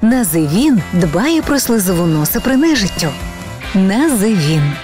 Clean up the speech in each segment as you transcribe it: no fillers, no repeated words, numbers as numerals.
Називін дбає про слизову носа при нежиттю. Називін.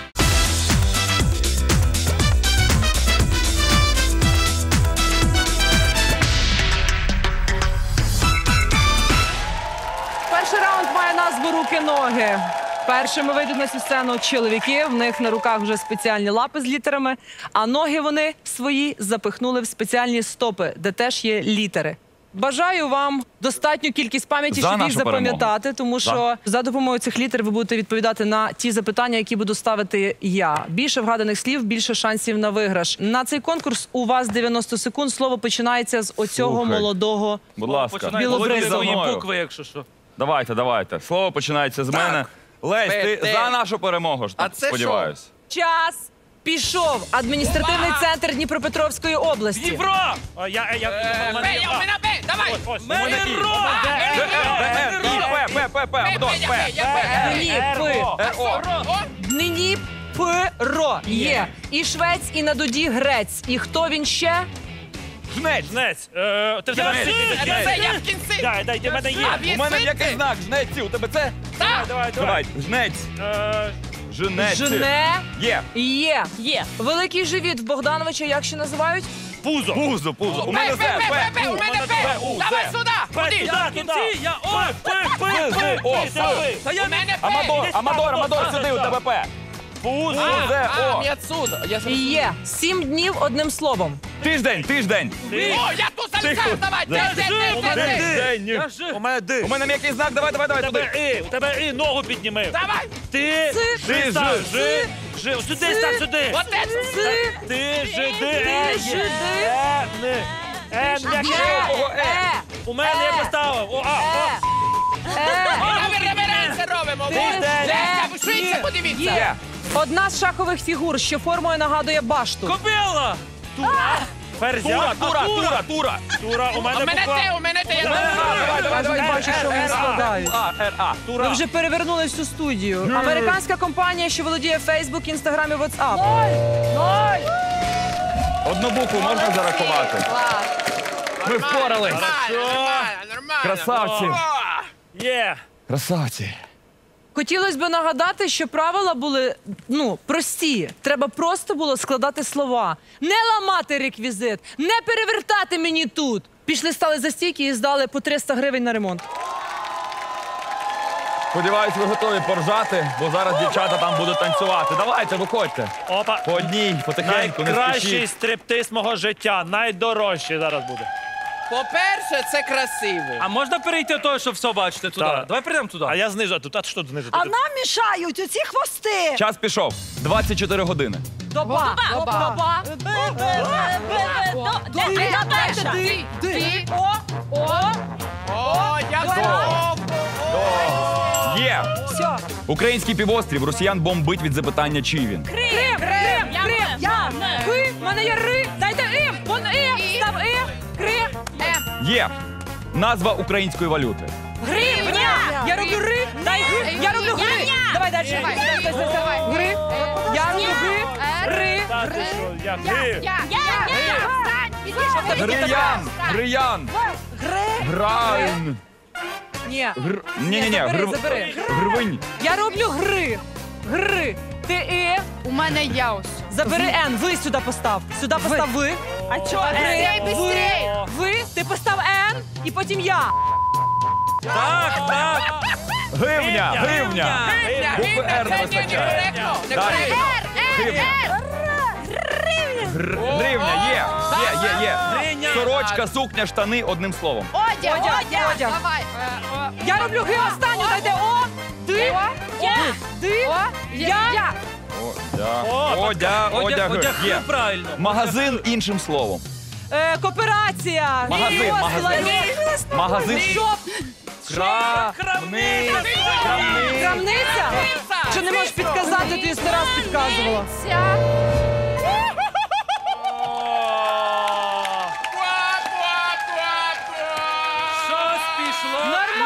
Перший раунд має назву «Руки-ноги». Першими вийдуть на цю сцену чоловіки, в них на руках вже спеціальні лапи з літерами, а ноги вони свої запихнули в спеціальні стопи, де теж є літери. Бажаю вам достатню кількість пам'яті, щоб їх запам'ятати, тому що за допомогою цих літер ви будете відповідати на ті запитання, які буду ставити я. Більше вгаданих слів, більше шансів на виграш. На цей конкурс у вас 90 секунд. Слово починається з оцього молодого білобризого. Букви, якщо що. Давайте. Слово починається з мене. Лесь, ти за нашу перемогу, сподіваюся. Час пішов. Адміністративний центр Дніпропетровської області. Дніпро! Дніпро є. І швець, і на дуді грець. І хто він ще? Жнець! Ти Це я в кінці! Дайте, в мене є. У мене який знак? Жнеці, у тебе це? Давай, жнець. Жнець. Жне. Є. Є. Великий живіт в Богдановича як ще називають? Пузо. Пузо. У мене П. У мене П! Давай сюди! Ходи! Я в кінці, я У мене П! Амадор, сюди, у тебе П. Пузо. Не отсюда! Є. 7 днів одним словом. Тиждень. О, я тут залізаю! Давай! У мене Д. У мене м'який знак, давай, туди. У тебе І, ногу підніми. Давай! Ти, сюди став, сюди. Отець! Ти, Ж, Д, У мене я поставив. Реверенси робимо! Швидше подивіться! Одна з шахових фігур, що формою нагадує башту. Кобила! Тура. Ферзя. Тура. У мене буква. У мене Т! Давай, бачу, що вони складають. Ви вже перевернули всю студію. Американська компанія, що володіє Facebook, Instagram і WhatsApp. Одну букву можна зарахувати? Ми впорались. Нормально! Красавці. Є. Красавці. Хотілося б нагадати, що правила були, прості. Треба просто було складати слова. Не ламати реквізит, не перевертати мені тут. Пішли, стали за стійки і здали по 300 гривень на ремонт. Сподіваюсь, ви готові поржати, бо зараз дівчата там будуть танцювати. Давайте, виходьте. Опа. По одній, потихеньку, не Найкращий спішіть. стриптиз мого життя. Найдорожчий зараз буде. По-перше, це красиво. А можна перейти до того, щоб все бачити туди? Так. Давай перейдемо туди. А я знизу, а тут, а що знизу? А нам мішають оці хвости. Час пішов. 24 години. Доба. О, я здоров! Є! Все. Український півострів росіян бомбить від запитання, чий він. Крим. Я. Ви. В мене є ри. Дайте ім. Вон ім. Став ім. Крим. Є! Назва української валюти. Гривня. Я роблю ри. Дай гри. Я роблю гри. Давай далі. Гри. Я роблю гри. Ри. Гриян. Грайн. Ні. Ні. Забери. Гривень. Я роблю гри. Гри. Ти і. У мене яус. Забери Н. Ви сюди постав. Сюди постав ви. А чого? Ви. Ти постав Н і потім я. Так. Гривня. Букви Р не вистачає. Далі. Гривня. Є. Сорочка, сукня, штани, одним словом. Одяг. Давай. Я роблю ги останню. Дайте О. Ди. Ди. Я. Одяг. Є. Правильно. Магазин іншим словом. Кооперація. Магазин. Шоп. Крамниця. Крамниця? Що не можеш підказати, ти 100 раз підказувала. Щось пішло.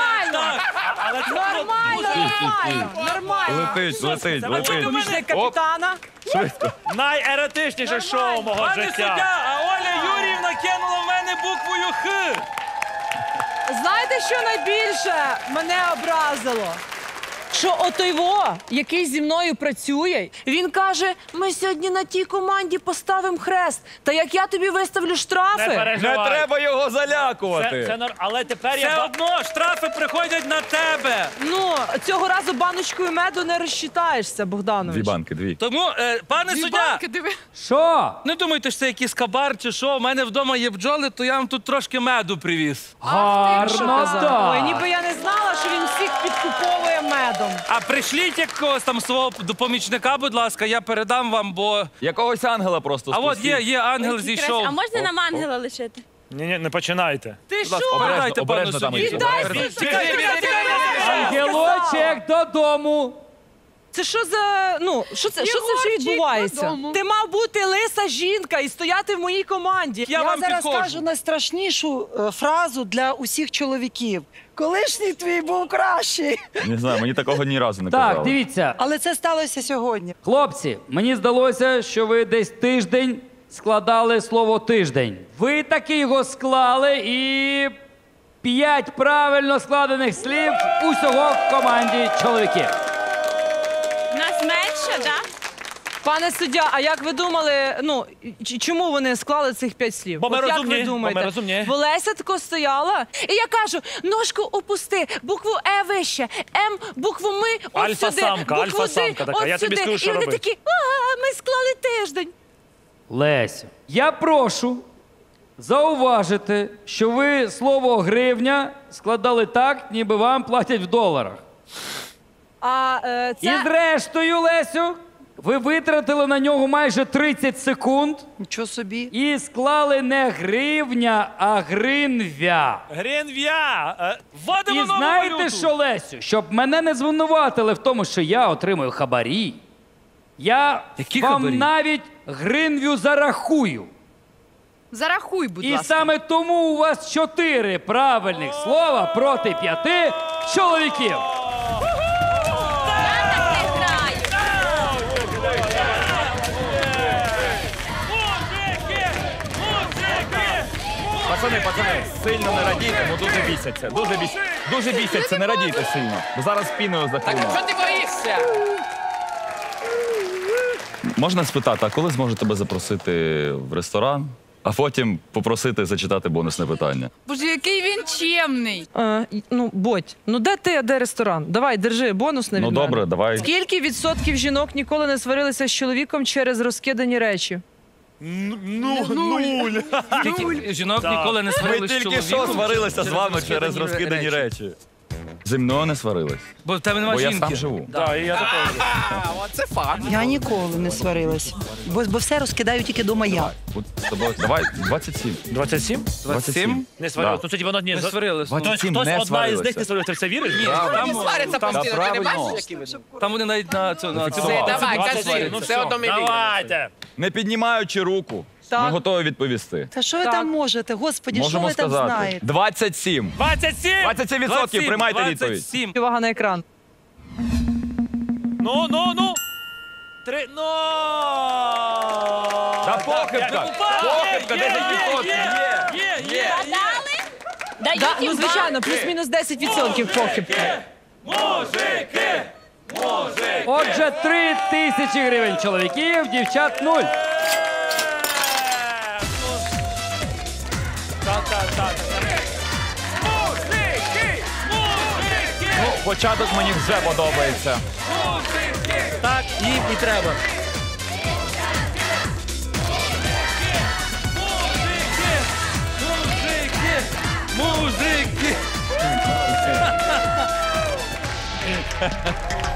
Нормально. Летить. Помічник капітана. Швидко. Найеротичніше шоу мого Пане життя. суддя, а Оля Юріївна кинула в мене буквою Х. знаєте, що найбільше мене образило? Що отойво, який зі мною працює, він каже, ми сьогодні на тій команді поставимо хрест. Та як я тобі виставлю штрафи? Не переживай. Не треба його залякувати. Але тепер Все одно штрафи приходять на тебе. Ну, цього разу баночкою меду не розчитаєшся, Богданович. 2 банки, 2. Тому, пане суддя, Банки, диви. Що? не думайте, що це якийсь кабар чи що. У мене вдома є бджоли, то я вам тут трошки меду привіз. Гарно Ой, так. ніби я не знала, що він всіх підкуповує медом. А пришліть якогось там свого помічника, будь ласка, я передам вам, бо... Якогось ангела просто А от спустіть. є ангел зійшов. А можна нам ангела лишити? Ні, не починайте. Ти що? Передайте пану обережно там судді. їх. Ангелочек додому. Це що за, ну, що це вже відбувається? додому. Ти мав бути лиса жінка і стояти в моїй команді. Я вам зараз підходжу. кажу найстрашнішу фразу для усіх чоловіків. Колишній твій був кращий. Не знаю, мені такого ні разу не Так, казали. дивіться. Але це сталося сьогодні. Хлопці, мені здалося, що ви десь тиждень складали слово тиждень. Ви таки його склали і 5 правильно складених слів усього в команді чоловіків. Нас менше, так? Пане суддя, а як ви думали, ну, чому вони склали цих 5 слів? Бо ми От як розумні, ви думаєте? бо ми розумні. Бо Леся тако стояла, і я кажу, ножку опусти, букву Е вище, М, букву Ми, от Альфа-самка, сюди, букву альфа-самка Ди, така, от я тобі сюди. скажу, що І вони робити. такі, ми склали тиждень. Лесю, я прошу зауважити, що ви слово гривня складали так, ніби вам платять в доларах. А І це... зрештою, Лесю, ви витратили на нього майже 30 секунд Нічого собі. і склали не гривня, а гринвя. Гринв'я! Вводимо І нову знаєте валюту. що, Лесю? Щоб мене не звинуватили в тому, що я отримую хабарі, я Які вам хабарі? навіть гринвю зарахую. Зарахуй, будь І ласка. саме тому у вас 4 правильних слова проти 5 чоловіків. Я так не граю. Пацани, сильно не радійте, бо дуже бісяться. Дуже бісяться, не радійте сильно. Бо зараз піною Так, захлину. що ти боїшся? Можна спитати, а коли зможу тебе запросити в ресторан, а потім попросити зачитати бонусне питання? Боже, який він чемний. Ну, Бодь, ну де ти, а де ресторан? Давай, держи, бонус на Ну добре, давай. Скільки відсотків жінок ніколи не сварилися з чоловіком через розкидані речі? Нуль. Скільки жінок ніколи не Ми сварились з тільки що чоловіком сварилися з вами через розкидані речі. Зі мною не сварились, Бо в тебе нема бо я жінки. сам живу. Так, і я також. Оце факт. Я ніколи не сварилась. Бо все розкидаю тільки дома я. От з тобою. Давай, 27. 27? 27? Не сварились. Да. Ну, тоді воно ні. Ми сварились. ну. 27 Хтось не одна із сварилися. них не сварилась. Ти в це віриш? Ні. Там, Свариться там, постійно, ти не правильно. бачиш, які вони? там вони навіть на цю... Все, давай, кажи, Ну все все, одно ми віримо. давайте. Не піднімаючи руку, Так. ми готові відповісти. Та що ви Так. там можете? Господі, що Можемо ви там сказати. знаєте? 27. 27! 27%, приймайте відповідь. 27. Увага на екран. Ну. Ну. Та похибка! Похибка, 10%. Є. Дали? Дають Да, ну, їм звичайно, плюс-мінус 10% похибки. Отже, 3 тисячі гривень чоловіків, дівчат 0. Ну, початок мені вже подобається. Так, їм і треба. Мужики!